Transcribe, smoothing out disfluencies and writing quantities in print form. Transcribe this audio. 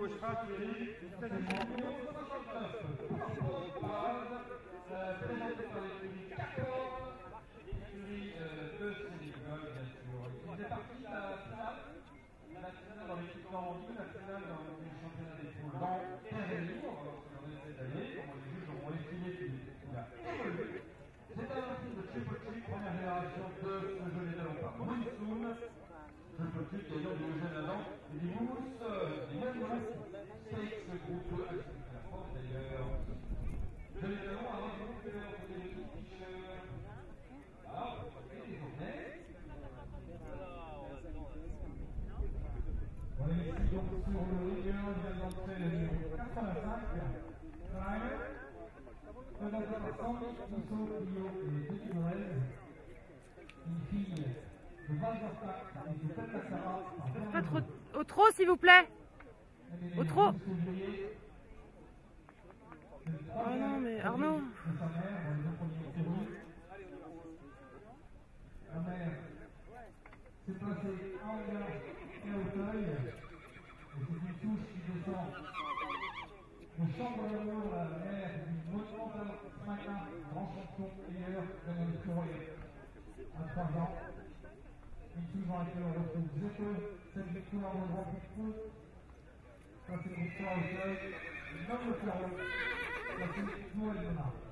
cheval qui est présenté par l'écurie 14, l'écurie de Sénégal, bien sûr. Il faisait partie de la finale dans l'équipement 2, la finale dans le championnat des poules dans 15 jours, alors qu'on est cette année, les juges auront estimé qu'il a évolué. C'est un artiste de Triple T, première génération de ce jeu d'étalon par Monsoon. Triple T qui ayant du jeune avant, et des mousses, des Yamura Stakes, ce groupe actif de la France d'ailleurs. Jeu d'étalon avant du groupe côté de tout t-shirt. Ah, on va faire des journées. On est ici donc sur le rigueur, il vient d'entrer le numéro 85, Primer. Un adolescent, Tissot, Rio et Denis Noël. Une fille de Valzarta et de Tatasara. Pas trop, au trop s'il vous plaît. Au trop. Oh non mais Arnaud. La mère s'est placée en regard et au taille. Et c'est une touche qui descend de chambre d'amour à la mère du monumental ce matin, grand champion meilleur de notre courrier. À 3 ans, une touche dans laquelle on retrouve Zeto, cette victoire dans le grand coup. Ça c'est une victoire au seuil, une noble carreau, la suite Noël Menard.